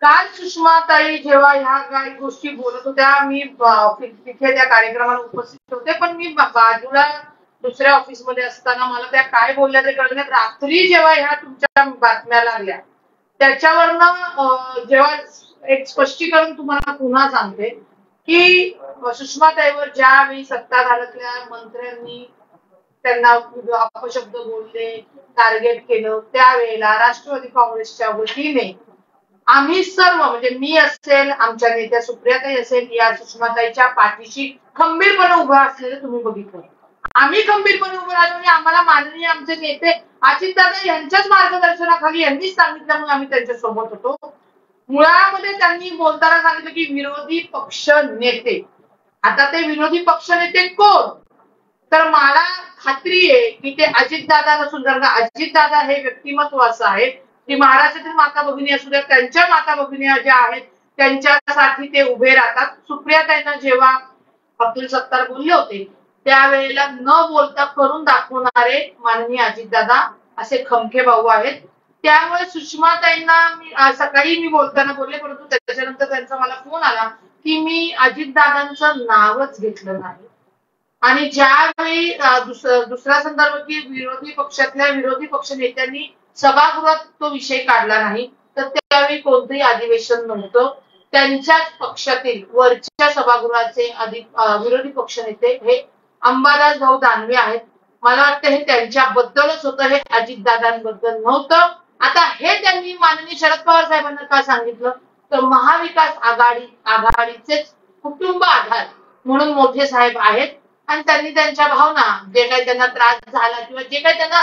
काल सुषमाताई जेव्हा ह्या काही गोष्टी बोलत होत्या, मी तिथे त्या कार्यक्रमाला उपस्थित होते, पण मी बाजूला दुसऱ्या ऑफिसमध्ये असताना मला त्या काय बोलल्या ते कळलं नाही. रात्री जेव्हा ह्या तुमच्या बातम्या लागल्या त्याच्यावरनं जेव्हा एक स्पष्टीकरण तुम्हाला पुन्हा सांगते की सुषमाताईवर ज्यावेळी सत्ताधाऱ्यातल्या मंत्र्यांनी त्यांना अपशब्द बोलले, टार्गेट केलं, त्यावेळेला राष्ट्रवादी काँग्रेसच्या वतीने आम्ही सर्व म्हणजे मी असेल, आमच्या नेत्या सुप्रियाताई असेल, या सुषमाताईच्या पाठीशी खंबीरपणे उभा असलेलं तुम्ही बघितलं. आम्ही खंबीरपणे उभे राहिलो आणि आम्हाला माननीय आमचे नेते अजितदादा यांच्याच मार्गदर्शनाखाली यांनीच सांगितल्यामुळे आम्ही त्यांच्या सोबत होतो. मुळामध्ये त्यांनी बोलताना सांगितलं की विरोधी पक्ष नेते. आता ते विरोधी पक्ष नेते कोण? तर मला खात्री आहे की ते अजितदादा नसून, कारण का अजितदादा हे व्यक्तिमत्व असं आहे की महाराष्ट्रातील माता भगिनी असू द्या, त्यांच्या माता भगिनी ज्या आहेत त्यांच्यासाठी ते उभे राहतात. सुप्रियाताईंना जेव्हा अब्दुल सत्तार बोलले होते त्यावेळेला न बोलता करून दाखवणारे माननीय अजितदादा असे खमके भाऊ आहेत. त्यामुळे सुषमाताईंना मी सकाळी मी बोलताना बोलले, परंतु त्याच्यानंतर त्यांचा मला फोन आला की मी अजितदादांचं नावच घेतलं नाही. आणि ज्यावेळी दुसरा संदर्भ की विरोधी पक्षातल्या विरोधी पक्ष नेत्यांनी सभागृहात तो विषय काढला नाही, तर त्यावेळी कोणतंही अधिवेशन नव्हतं. त्यांच्याच पक्षातील वरच्या सभागृहाचे विरोधी पक्ष नेते हे अंबादास भाऊ दानवे आहेत. मला वाटतं हे त्यांच्याबद्दलच होतं, हे अजितदादांबद्दल नव्हतं. आता हे त्यांनी माननीय शरद पवार साहेबांना का सांगितलं, तर महाविकास आघाडीचेच कुटुंब आधार म्हणून मोठे साहेब आहेत आणि त्यांनी त्यांच्या भावना, जे काही त्यांना त्रास झाला किंवा जे काही त्यांना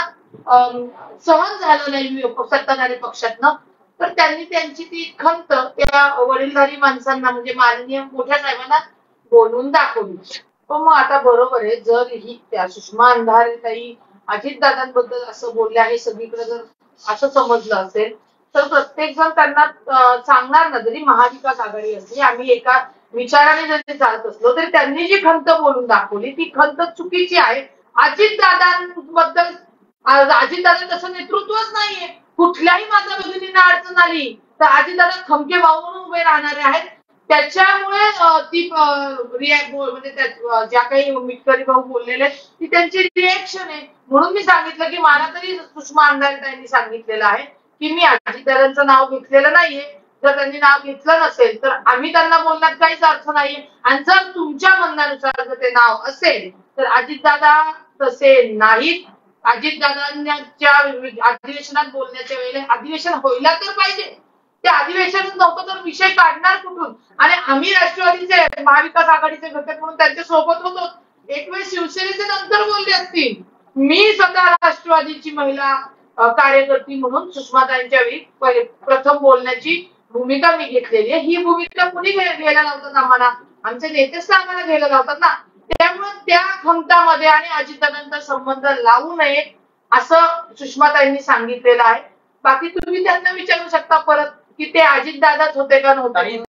सहन झालं नाही सत्ताधारी पक्षातनं, तर त्यांनी त्यांची ती खंत त्या वडीलधारी माणसांना म्हणजे माननीय मोठ्या साहेबांना बोलून दाखवली. पण मग आता बरोबर आहे, जर ही त्या सुषमा अंधारेताई अजितदादांबद्दल असं बोलल्या हे सगळीकडे जर असं समजलं असेल तर प्रत्येक जण त्यांना सांगणार ना, जरी महाविकास आघाडी असली, आम्ही एका विचाराने जरी चालत असलो तरी त्यांनी जी खंत बोलून दाखवली ती खंत चुकीची आहे. अजितदादांबद्दल अजितदादा तसं नेतृत्वच नाहीये. कुठल्याही माता भगिनींना अडचण आली तर अजितदादा खमके भाऊ म्हणून उभे राहणारे आहेत. त्याच्यामुळे ती म्हणजे ज्या काही मिटकरी भाऊ बोललेले ती त्यांची रिएक्शन आहे. म्हणून मी सांगितलं की मला तरी सुषमा अंधारेताईंनी सांगितलेलं आहे की मी अजितदादांचं नाव घेतलेलं नाहीये. जर त्यांनी नाव घेतलं नसेल तर आम्ही त्यांना बोलण्यात काहीच अर्थ नाहीये. आणि जर तुमच्या म्हणण्यानुसार जर ते नाव असेल तर अजितदादा तसे नाहीत. अजितदादांच्या अधिवेशनात बोलण्याच्या वेळेला अधिवेशन व्हायला तर पाहिजे, ते अधिवेशन नव्हतं तर विषय काढणार कुठून? आणि आम्ही राष्ट्रवादीचे महाविकास आघाडीचे घटक म्हणून त्यांच्या सोबत होतो. एक वेळ शिवसेनेचे नंतर बोलले असतील. मी स्वतः राष्ट्रवादीची महिला कार्यकर्ती म्हणून सुषमाताईंच्या वेळी प्रथम बोलण्याची भूमिका मी घेतलेली आहे. ही भूमिका कुणी घ्यायला लावतात आम्हाला? आमचे नेतेच आम्हाला घ्यायला लावतात ना. त्यामुळे त्या खंतामध्ये आणि अजितदादांचा संबंध लावू नये असं सुषमाताईंनी सांगितलेलं आहे. बाकी तुम्ही त्यांना विचारू शकता परत की ते अजितदादाच होते का नव्हते.